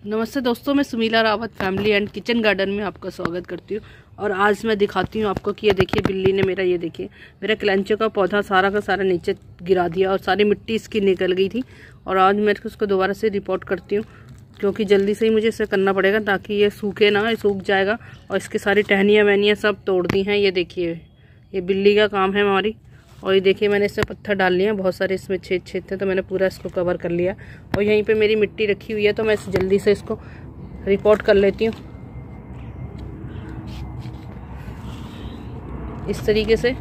नमस्ते दोस्तों, मैं Sumila Rawat family and kitchen garden में आपका स्वागत करती हूँ। और आज मैं दिखाती हूँ आपको कि ये देखिए बिल्ली ने मेरा मेरा क्लेंचो का पौधा सारा का सारा नीचे गिरा दिया और सारी मिट्टी इसकी निकल गई थी। और आज मैं उसको दोबारा से रिपोर्ट करती हूँ क्योंकि जल्दी से ही मुझे इसे करना पड़ेगा ताकि ये सूखे ना, ये सूख जाएगा। और इसकी सारी टहनियाँ वहनियाँ सब तोड़ दी हैं। ये देखिए, ये बिल्ली का काम है हमारी। और ये देखिए, मैंने इसमें पत्थर डाल लिए हैं, बहुत सारे इसमें छेद थे तो मैंने पूरा इसको कवर कर लिया। और यहीं पे मेरी मिट्टी रखी हुई है तो मैं जल्दी से इसको रिपोर्ट कर लेती हूँ इस तरीके से।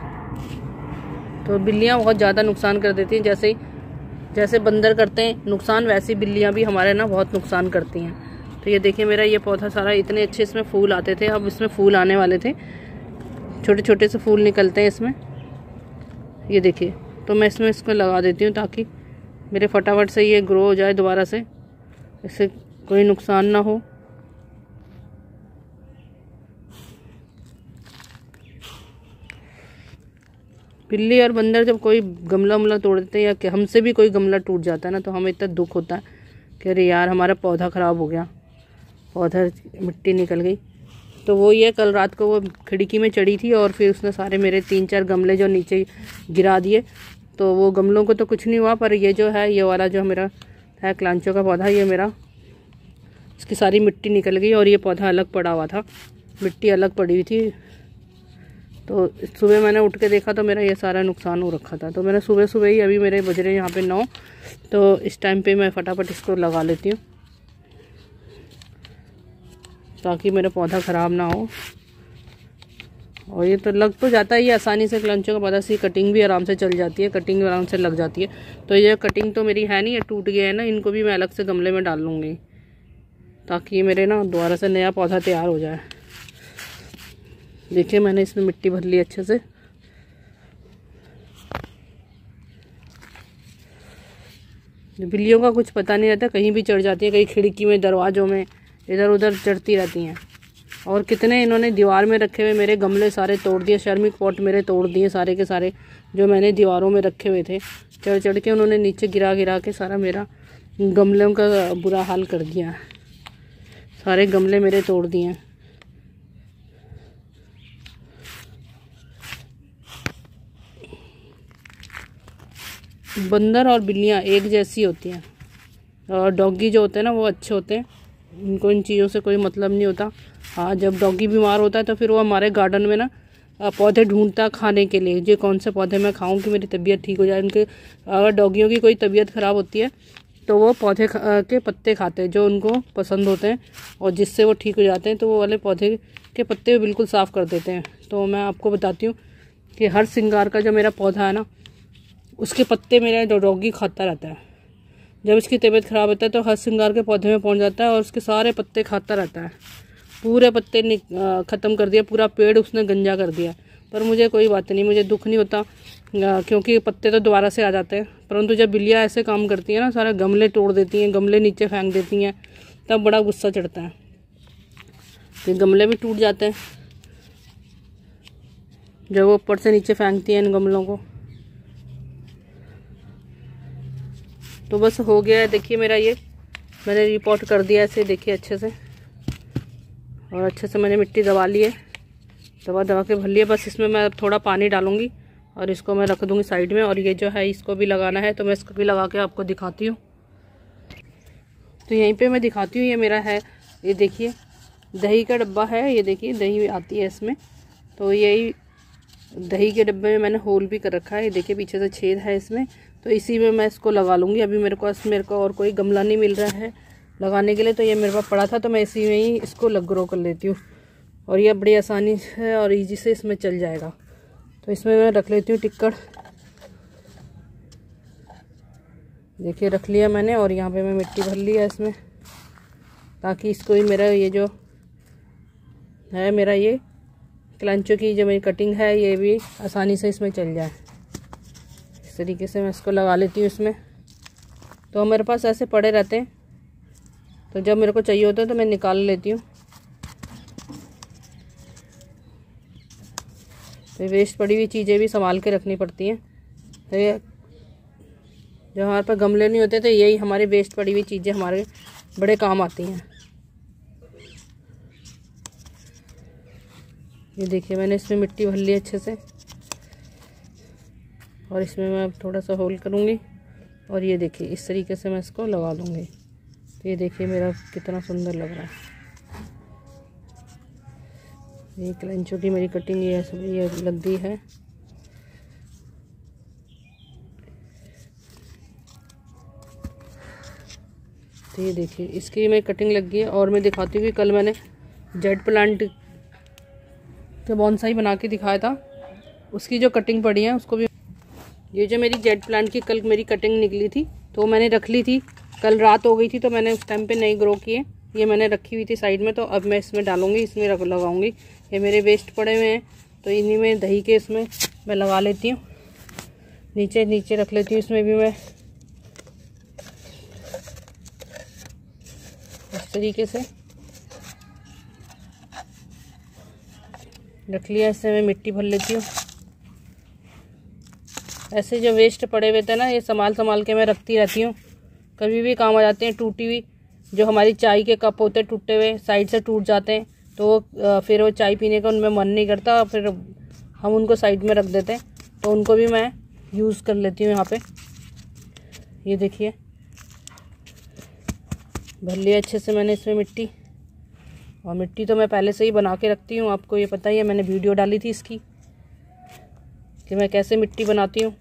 तो बिल्लियाँ बहुत ज़्यादा नुकसान कर देती हैं, जैसे बंदर करते हैं नुकसान, वैसी बिल्लियाँ भी हमारे ना बहुत नुकसान करती हैं। तो ये देखिए, मेरा ये पौधा सारा इतने अच्छे इसमें फूल आते थे, अब इसमें फूल आने वाले थे, छोटे छोटे से फूल निकलते हैं इसमें। ये देखिए, तो मैं इसको लगा देती हूँ ताकि मेरे फटाफट से ये ग्रो हो जाए दोबारा से, इससे कोई नुकसान ना हो। बिल्ली और बंदर जब कोई गमला उमला तोड़ देते हैं या कि हमसे भी कोई गमला टूट जाता है ना, तो हमें इतना दुख होता है कि अरे यार हमारा पौधा ख़राब हो गया, पौधा मिट्टी निकल गई। तो वो ये कल रात को वो खिड़की में चढ़ी थी और फिर उसने सारे मेरे 3-4 गमले जो नीचे गिरा दिए। तो वो गमलों को तो कुछ नहीं हुआ, पर ये जो है, ये वाला जो मेरा है क्लांचो का पौधा, ये मेरा इसकी सारी मिट्टी निकल गई और ये पौधा अलग पड़ा हुआ था, मिट्टी अलग पड़ी हुई थी। तो सुबह मैंने उठ के देखा तो मेरा ये सारा नुकसान हो रखा था। तो मैंने सुबह सुबह ही, अभी मेरे बज रहे यहाँ पे 9, तो इस टाइम पे मैं फटाफट इसको लगा लेती हूँ ताकि मेरा पौधा ख़राब ना हो। और ये तो लग तो जाता है ये आसानी से, क्लेंचो का पौधा सी कटिंग भी आराम से चल जाती है, कटिंग भी आराम से लग जाती है। तो ये कटिंग तो मेरी है नहीं, ये टूट गया है ना, इनको भी मैं अलग से गमले में डाल लूँगी ताकि मेरे ना दोबारा से नया पौधा तैयार हो जाए। देखिए, मैंने इसमें मिट्टी भर ली अच्छे से। बिल्लियों का कुछ पता नहीं रहता, कहीं भी चढ़ जाती है, कहीं खिड़की में, दरवाज़ों में, इधर उधर चढ़ती रहती हैं। और कितने इन्होंने दीवार में रखे हुए मेरे गमले सारे तोड़ दिए, शर्मिक पॉट मेरे तोड़ दिए सारे के सारे, जो मैंने दीवारों में रखे हुए थे। चढ़ चढ़ के उन्होंने नीचे गिरा गिरा के सारा मेरा गमलों का बुरा हाल कर दिया, सारे गमले मेरे तोड़ दिए हैं। बंदर और बिल्लियाँ एक जैसी होती हैं, और डॉगी जो होते हैं ना वो अच्छे होते हैं, उनको इन चीज़ों से कोई मतलब नहीं होता। हाँ, जब डॉगी बीमार होता है तो फिर वो हमारे गार्डन में ना पौधे ढूंढता खाने के लिए, जो कौन से पौधे मैं खाऊं कि मेरी तबीयत ठीक हो जाए। उनके अगर डॉगियों की कोई तबीयत ख़राब होती है तो वो पौधे के पत्ते खाते हैं जो उनको पसंद होते हैं, और जिससे वो ठीक हो जाते हैं। तो वो वाले पौधे के पत्ते बिल्कुल साफ़ कर देते हैं। तो मैं आपको बताती हूँ कि हर श्रृंगार का जो मेरा पौधा है ना, उसके पत्ते मेरा डॉगी खाता रहता है। जब इसकी तबीयत ख़राब होता है तो हर श्रृंगार के पौधे में पहुंच जाता है और उसके सारे पत्ते खाता रहता है। पूरे पत्ते ख़त्म कर दिया, पूरा पेड़ उसने गंजा कर दिया। पर मुझे कोई बात नहीं, मुझे दुख नहीं होता क्योंकि पत्ते तो दोबारा से आ जाते हैं। परंतु जब बिल्लियाँ ऐसे काम करती हैं ना, सारे गमले तोड़ देती हैं, गमले नीचे फेंक देती हैं, तब बड़ा गुस्सा चढ़ता है। फिर गमले भी टूट जाते हैं जब वो ऊपर से नीचे फेंकती हैं इन गमलों को। तो बस हो गया है। देखिए, मेरा ये मैंने रिपोर्ट कर दिया ऐसे, देखिए अच्छे से, और अच्छे से मैंने मिट्टी दबा ली है, दबा के भर लिया। बस इसमें मैं थोड़ा पानी डालूंगी और इसको मैं रख दूंगी साइड में। और ये जो है इसको भी लगाना है, तो मैं इसको भी लगा के आपको दिखाती हूँ। तो यहीं पे मैं दिखाती हूँ, ये मेरा है, ये देखिए दही का डब्बा है, ये देखिए दही आती है इसमें। तो यही दही के डब्बे में मैंने होल भी कर रखा है, ये देखिए पीछे से छेद है इसमें। तो इसी में मैं इसको लगा लूँगी। अभी मेरे को और कोई गमला नहीं मिल रहा है लगाने के लिए, तो ये मेरे पास पड़ा था, तो मैं इसी में ही इसको ग्रो कर लेती हूँ। और ये बड़ी आसानी से और इजी से इसमें चल जाएगा। तो इसमें मैं रख लेती हूँ टिक्कड़, देखिए रख लिया मैंने। और यहाँ पे मैं मिट्टी भर ली है इसमें, ताकि इसको ही मेरा ये जो है, मेरा ये क्लेंचो की जो मेरी कटिंग है, ये भी आसानी से इसमें चल जाए। इस तरीके से मैं इसको लगा लेती हूँ इसमें। तो मेरे पास ऐसे पड़े रहते हैं, तो जब मेरे को चाहिए होता है तो मैं निकाल लेती हूँ। तो वेस्ट पड़ी हुई चीज़ें भी संभाल के रखनी पड़ती हैं। तो ये जो हमारे पास गमले नहीं होते तो यही हमारी वेस्ट पड़ी हुई चीज़ें हमारे बड़े काम आती हैं। ये देखिए मैंने इसमें मिट्टी भर ली अच्छे से, और इसमें मैं थोड़ा सा होल करूँगी और ये देखिए इस तरीके से मैं इसको लगा दूँगी। तो ये देखिए मेरा कितना सुंदर लग रहा है। ये क्लेंचो की मेरी कटिंग ये सब ये लग गई है। तो ये देखिए इसकी मैं कटिंग लग गई है। और मैं दिखाती हूँ कि कल मैंने जेड प्लांट के बॉन्साई बना के दिखाया था, उसकी जो कटिंग पड़ी है उसको भी। ये जो मेरी जेड प्लांट की कल मेरी कटिंग निकली थी तो मैंने रख ली थी, कल रात हो गई थी तो मैंने उस टाइम पे नहीं ग्रो किए, ये मैंने रखी हुई थी साइड में। तो अब मैं इसमें डालूँगी, इसमें लगाऊंगी। ये मेरे वेस्ट पड़े हुए हैं तो इन्हीं में दही के इसमें मैं लगा लेती हूँ, नीचे नीचे रख लेती हूँ। इसमें भी मैं इस तरीके से रख लिया। इससे मैं मिट्टी भर लेती हूँ। ऐसे जो वेस्ट पड़े हुए थे ना ये संभाल के मैं रखती रहती हूँ, कभी भी काम आ जाते हैं। टूटी हुई जो हमारी चाय के कप होते हैं टूटे हुए साइड से टूट जाते हैं तो फिर वो चाय पीने का उनमें मन नहीं करता, फिर हम उनको साइड में रख देते हैं। तो उनको भी मैं यूज़ कर लेती हूँ यहाँ पे। ये देखिए भर लिया अच्छे से मैंने इसमें मिट्टी, और मिट्टी तो मैं पहले से ही बना के रखती हूँ, आपको ये पता ही है, मैंने वीडियो डाली थी इसकी कि मैं कैसे मिट्टी बनाती हूँ।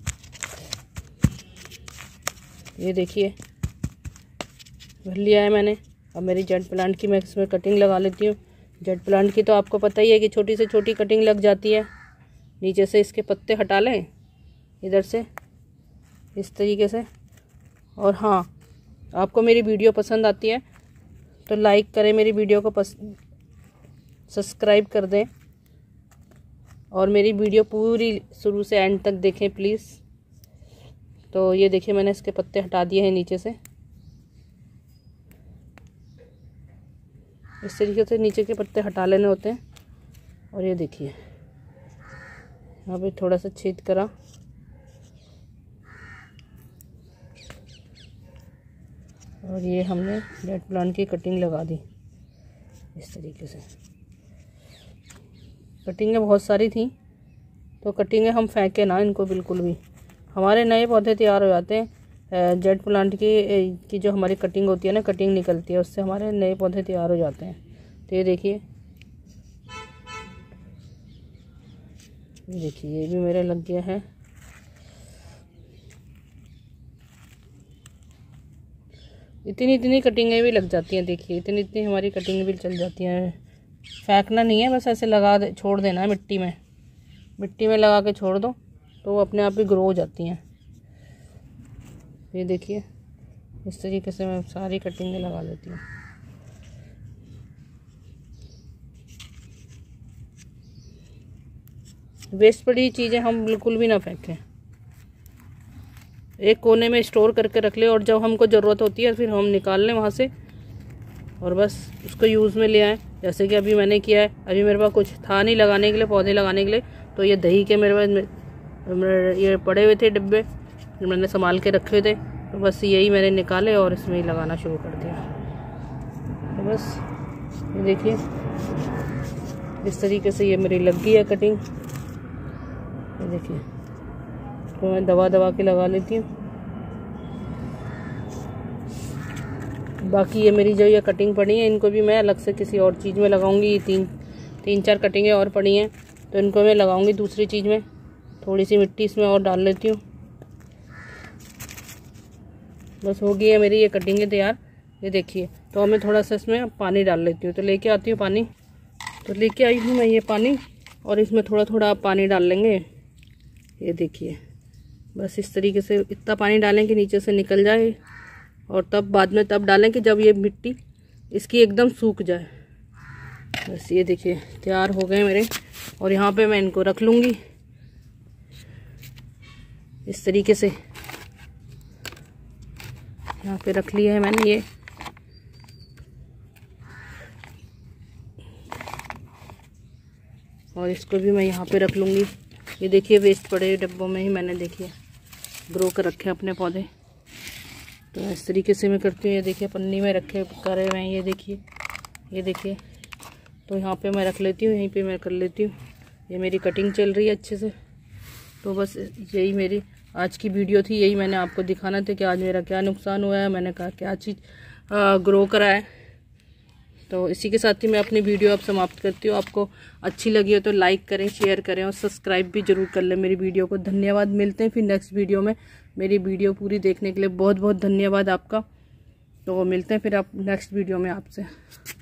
ये देखिए भर लिया है मैंने। अब मेरी जेड प्लांट की मैं इसमें कटिंग लगा लेती हूँ। जेड प्लांट की तो आपको पता ही है कि छोटी से छोटी कटिंग लग जाती है। नीचे से इसके पत्ते हटा लें इधर से इस तरीके से। और हाँ, आपको मेरी वीडियो पसंद आती है तो लाइक करें, मेरी वीडियो को सब्सक्राइब कर दें, और मेरी वीडियो पूरी शुरू से एंड तक देखें प्लीज़। तो ये देखिए मैंने इसके पत्ते हटा दिए हैं नीचे से। इस तरीके से नीचे के पत्ते हटा लेने होते हैं। और ये देखिए यहाँ पे थोड़ा सा छेद करा, और ये हमने जेड प्लांट की कटिंग लगा दी इस तरीके से। कटिंगें बहुत सारी थी तो कटिंगें हम फेंके ना इनको बिल्कुल भी, हमारे नए पौधे तैयार हो जाते हैं। जेड प्लांट की जो हमारी कटिंग होती है ना, कटिंग निकलती है उससे हमारे नए पौधे तैयार हो जाते हैं। तो ये देखिए ये भी मेरे लग गया है। इतनी इतनी कटिंगें भी लग जाती हैं, देखिए इतनी इतनी हमारी कटिंगें भी चल जाती हैं। फेंकना नहीं है, बस ऐसे छोड़ देना है मिट्टी में लगा के छोड़ दो तो वो अपने आप ही ग्रो हो जाती हैं। ये देखिए इस तरीके से मैं सारी कटिंगें लगा लेती हूँ। वेस्ट पड़ी चीज़ें हम बिल्कुल भी ना फेंकें, एक कोने में स्टोर करके रख ले, और जब हमको ज़रूरत होती है फिर हम निकाल लें वहाँ से और बस उसको यूज़ में ले आएँ। जैसे कि अभी मैंने किया है, अभी मेरे पास कुछ था नहीं लगाने के लिए, पौधे लगाने के लिए, तो ये दही के मेरे पास ये पड़े हुए थे डिब्बे, मैंने संभाल के रखे थे, तो बस यही मैंने निकाले और इसमें ही लगाना शुरू कर दिया। तो बस ये देखिए इस तरीके से ये मेरी लग गई है कटिंग। ये देखिए तो मैं दबा के लगा लेती हूँ। बाकी ये मेरी जो ये कटिंग पड़ी है इनको भी मैं अलग से किसी और चीज़ में लगाऊंगी। तीन चार कटिंगें और पड़ी हैं तो इनको मैं लगाऊंगी दूसरी चीज़ में। थोड़ी सी मिट्टी इसमें और डाल लेती हूँ। बस हो गई है मेरी ये कटिंगें तैयार। ये देखिए तो मैं थोड़ा सा इसमें पानी डाल लेती हूँ, तो लेके आती हूँ पानी। तो लेके आई हूँ मैं ये पानी, और इसमें थोड़ा थोड़ा आप पानी डाल लेंगे। ये देखिए बस इस तरीके से इतना पानी डालें कि नीचे से निकल जाए, और तब बाद में तब डालें कि जब ये मिट्टी इसकी एकदम सूख जाए। बस ये देखिए तैयार हो गए मेरे, और यहाँ पे मैं इनको रख लूँगी इस तरीके से। यहाँ पे रख लिया है मैंने ये, और इसको भी मैं यहाँ पे रख लूँगी। ये देखिए वेस्ट पड़े डब्बों में ही मैंने देखिए ग्रो कर रखे अपने पौधे। तो इस तरीके से मैं करती हूँ। ये देखिए पन्नी में रखे करे हुए हैं, ये देखिए। तो यहाँ पे मैं रख लेती हूँ, यहीं पे मैं कर लेती हूँ। ये मेरी कटिंग चल रही है अच्छे से। तो बस यही मेरी आज की वीडियो थी, यही मैंने आपको दिखाना था कि आज मेरा क्या नुकसान हुआ है, मैंने कहा क्या चीज़ ग्रो करा है। तो इसी के साथ ही मैं अपनी वीडियो अब समाप्त करती हूँ। आपको अच्छी लगी हो तो लाइक करें, शेयर करें और सब्सक्राइब भी ज़रूर कर लें मेरी वीडियो को। धन्यवाद, मिलते हैं फिर नेक्स्ट वीडियो में। मेरी वीडियो पूरी देखने के लिए बहुत बहुत धन्यवाद आपका। तो मिलते हैं फिर आप नेक्स्ट वीडियो में आपसे।